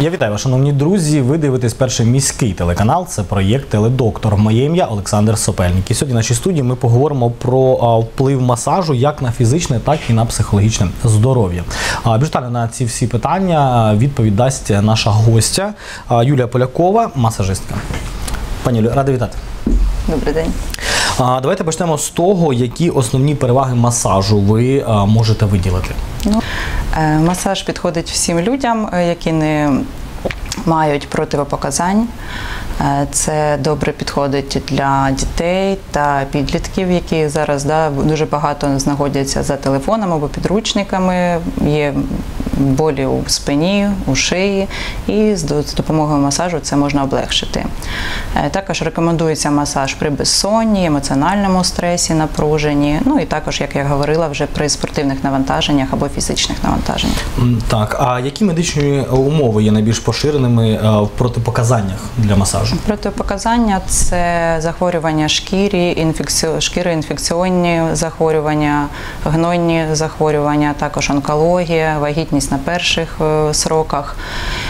Я вітаю вас, шановні друзі. Ви дивитесь перший міський телеканал. Це проєкт «Теледоктор». Моє ім'я Олександр Сопельник. І сьогодні в нашій студії ми поговоримо про вплив масажу як на фізичне, так і на психологічне здоров'я. Більш детально на ці всі питання відповідь дасть наша гостя Юлія Полякова, масажистка. Пані Юлія, рада вітати. Добрий день. Давайте почнемо з того, які основні переваги масажу ви можете виділити. Масаж підходить всім людям, які не мають противопоказань. Це добре підходить для дітей та підлітків, які зараз дуже багато знаходяться за телефоном або підручниками, є болі у спині, у шиї, і з допомогою масажу це можна облегшити. Також рекомендується масаж при безсонні, емоціональному стресі, напруженні, ну і також, як я говорила, вже при спортивних навантаженнях або фізичних навантаженнях. Так, а які медичні умови є найбільш поширеними в протипоказаннях для масажу? Протипоказання – це захворювання шкіри, інфекційні захворювання, гнойні захворювання, також онкологія, вагітність на перших сроках,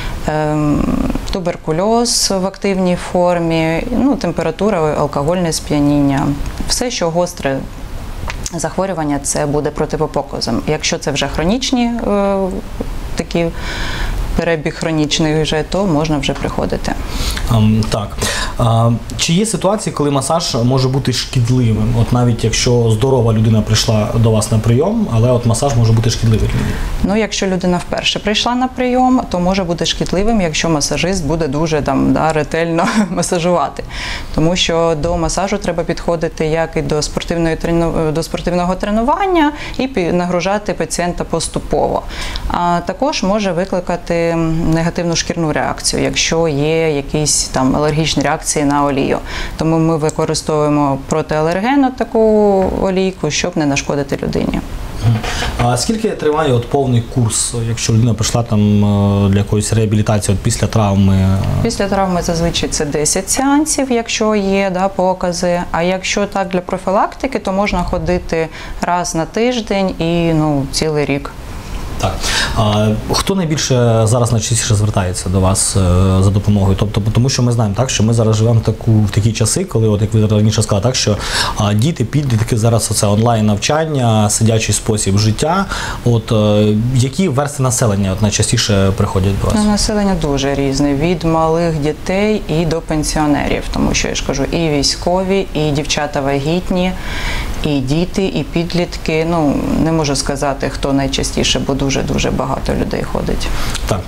туберкульоз в активній формі, температура, алкогольне сп'яніння. Все, що гостре захворювання, це буде протипоказом. Якщо це вже хронічні такі перебіг хронічний вже, то можна вже приходити. Так. Чи є ситуації, коли масаж може бути шкідливим? От навіть якщо здорова людина прийшла до вас на прийом, але от масаж може бути шкідливим? Якщо людина вперше прийшла на прийом, то може бути шкідливим, якщо масажист буде дуже ретельно масажувати. Тому що до масажу треба підходити як і до спортивного тренування і нагружати пацієнта поступово. А також може викликати негативну шкірну реакцію, якщо є якісь алергічні реакції на олію. Тому ми використовуємо протиалергенну таку олійку, щоб не нашкодити людині. А скільки триває повний курс, якщо людина прийшла для якоїсь реабілітації після травми? Після травми зазвичай це 10 сеансів, якщо є покази. А якщо так для профілактики, то можна ходити раз на тиждень і цілий рік. Так. Хто найбільше зараз найчастіше звертається до вас за допомогою? Тому що ми знаємо, що ми зараз живемо в такі часи, коли, як ви раніше сказали, що діти, підлітки, зараз це онлайн-навчання, сидячий спосіб життя. Які верстви населення найчастіше приходять до вас? Населення дуже різне, від малих дітей і до пенсіонерів, тому що, я ж кажу, і військові, і дівчата вагітні, і діти, і підлітки. Не можу сказати, хто найчастіше, бо дуже-дуже багато людей ходить. Так.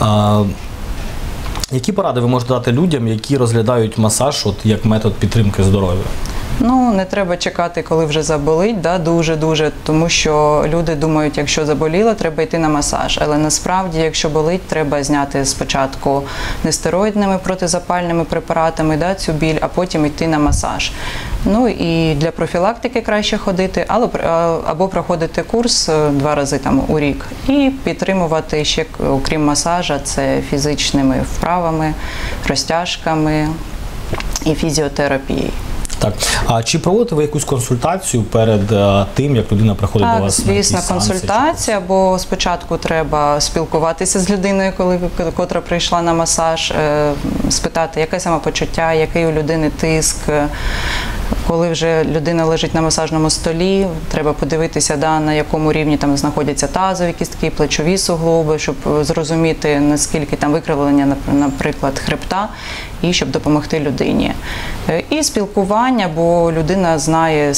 Які поради ви можете дати людям, які розглядають масаж як метод підтримки здоров'я? Не треба чекати, коли вже заболить, дуже-дуже, тому що люди думають, якщо заболіло, треба йти на масаж. Але насправді, якщо болить, треба зняти спочатку нестероїдними протизапальними препаратами цю біль, а потім йти на масаж. І для профілактики краще ходити, або проходити курс 2 рази у рік. І підтримувати ще, окрім масажа, це фізичними вправами, розтяжками і фізіотерапією. Так. А чи проводите ви якусь консультацію перед тим, як людина приходить до вас? Так, звісно, консультація, бо спочатку треба спілкуватися з людиною, котра прийшла на масаж, спитати, яке самопочуття, який у людини тиск. Коли вже людина лежить на масажному столі, треба подивитися, на якому рівні знаходяться тазові кістки, плечові суглоби, щоб зрозуміти, наскільки викривлення, наприклад, хребта, і щоб допомогти людині. І спілкування, бо людина знає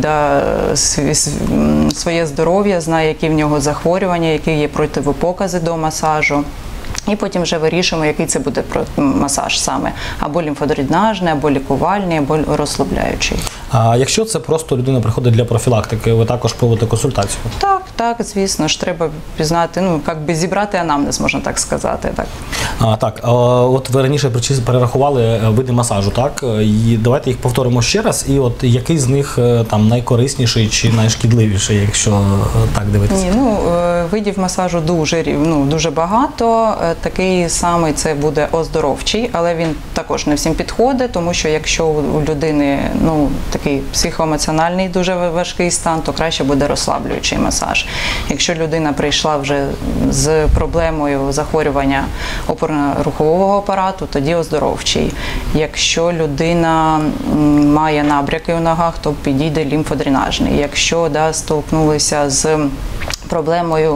своє здоров'я, знає, які в нього захворювання, які є противопокази до масажу. І потім вже вирішуємо, який це буде масаж саме. Або лімфодренажний, або лікувальний, або розслабляючий. А якщо це просто людина приходить для профілактики, ви також проводите консультацію? Так, звісно ж, треба пізнати, зібрати анамнез, можна так сказати. Так, от ви раніше перерахували види масажу, так? І давайте їх повторимо ще раз, і який з них найкорисніший чи найшкідливіший, якщо так дивитися? видів масажу дуже багато. Такий самий це буде оздоровчий, але він також не всім підходить, тому що якщо у людини такий психоемоціональний дуже важкий стан, то краще буде розслаблюючий масаж. Якщо людина прийшла вже з проблемою захворювання опорно-рухового апарату, тоді оздоровчий. Якщо людина має набряки у ногах, то підійде лімфодренажний. Якщо столкнулися з проблемою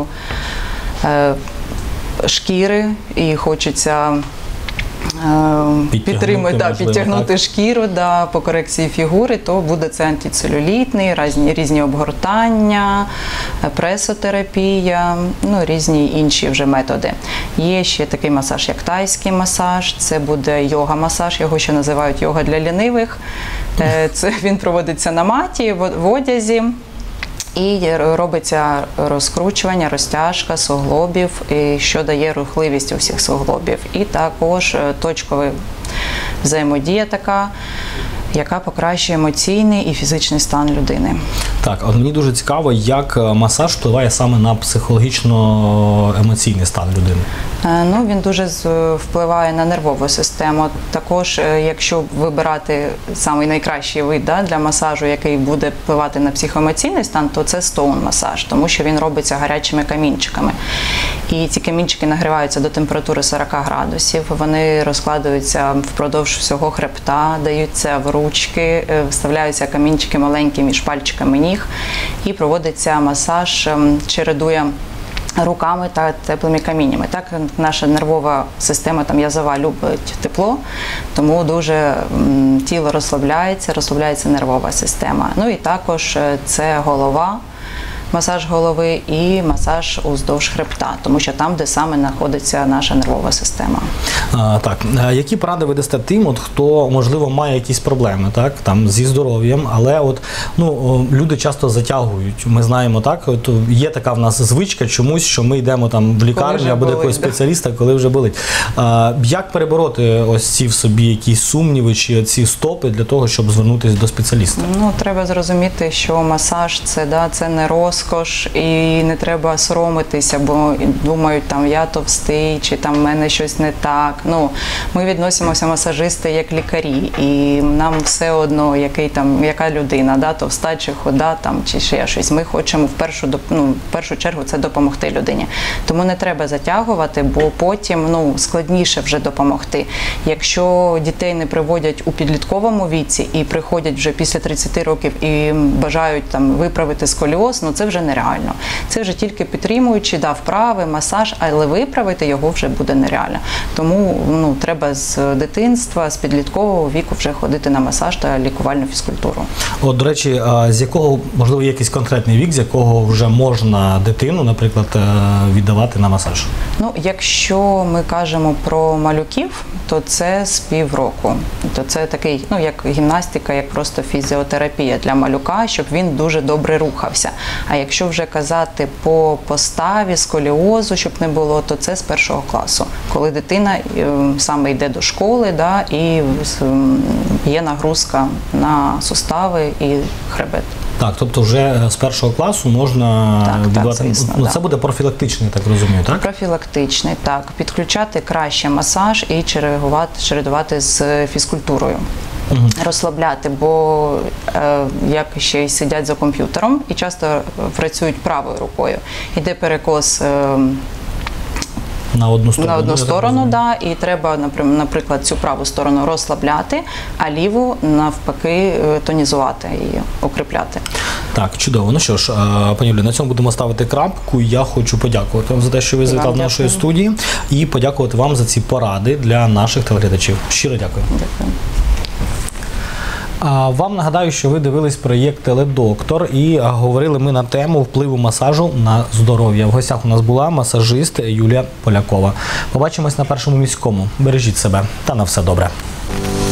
шкіри і хочеться підтягнути шкіру по корекції фігури, то буде це антицелюлітний, різні обгортання, пресотерапія, різні інші вже методи. Є ще такий масаж, як тайський масаж, це буде йога-масаж, його ще називають йога для лінивих. Він проводиться на маті, в одязі. І робиться розкручування, розтяжка суглобів, що дає рухливість у всіх суглобів. І також точкова взаємодія така, яка покращує емоційний і фізичний стан людини. Так, от мені дуже цікаво, як масаж впливає саме на психологічно-емоційний стан людини. Він дуже впливає на нервову систему. Також, якщо вибирати самий найкращий вид для масажу, який буде впливати на психоемоційний стан, то це стоун-масаж, тому що він робиться гарячими камінчиками. І ці камінчики нагріваються до температури 40 градусів, вони розкладаються впродовж всього хребта, даються в ручки, вставляються камінчики маленькі між пальчиками ніг і проводиться масаж, чередує руками та теплими каміннями. Так наша нервова система язова любить тепло, тому дуже тіло розслабляється нервова система. І також це голова, масаж голови і масаж уздовж хребта, тому що там, де саме знаходиться наша нервова система. Так, які поради ви дасте тим, хто, можливо, має якісь проблеми, зі здоров'ям, але люди часто затягують. Ми знаємо, є така в нас звичка чомусь, що ми йдемо в лікарню або до якогось спеціаліста, коли вже болить. Як перебороти ось ці в собі якісь сумніви чи ці стопи для того, щоб звернутися до спеціаліста? Треба зрозуміти, що масаж це не розкош і не треба соромитися, бо думають, я товстий, чи в мене щось не так. Ми відносимося масажисти як лікарі, і нам все одно, яка людина, товста чи худа, чи ще щось. Ми хочемо в першу чергу це допомогти людині. Тому не треба затягувати, бо потім складніше вже допомогти. Якщо дітей не приводять у підлітковому віці і приходять вже після 30 років і бажають виправити сколіоз, це вже нереально. Це вже тільки підтримуючи, вправи, масаж, але виправити його вже буде нереально. Тому треба з дитинства, з підліткового віку вже ходити на масаж та лікувальну фізкультуру. До речі, з якого, можливо, є якийсь конкретний вік, з якого вже можна дитину, наприклад, віддавати на масаж? Якщо ми кажемо про малюків, то це з півроку. То це такий, як гімнастика, як просто фізіотерапія для малюка, щоб він дуже добре рухався. А якщо вже казати по поставі, сколіозу, щоб не було, то це з 1 класу, коли дитина саме йде до школи, і є нагрузка на сустави і хребет. Так, тобто вже з 1 класу можна відбувати. Звісно, це буде профілактичний, так розумію, так? Профілактичний, так. Підключати краще масаж і чередувати з фізкультурою. Розслабляти, бо як ще й сидять за комп'ютером і часто працюють правою рукою. Іде перекос на одну сторону, і треба, наприклад, цю праву сторону розслабляти, а ліву, навпаки, тонізувати і укріпляти. Так, чудово. Що ж, пані Юлі, на цьому будемо ставити крапку. Я хочу подякувати вам за те, що ви завітали до нашої студії, і подякувати вам за ці поради для наших телеглядачів. Щиро дякую. Дякую. Вам нагадаю, що ви дивились проєкт «Теледоктор» і говорили ми на тему впливу масажу на здоров'я. В гостях у нас була масажист Юлія Полякова. Побачимось на Першому міському. Бережіть себе та на все добре.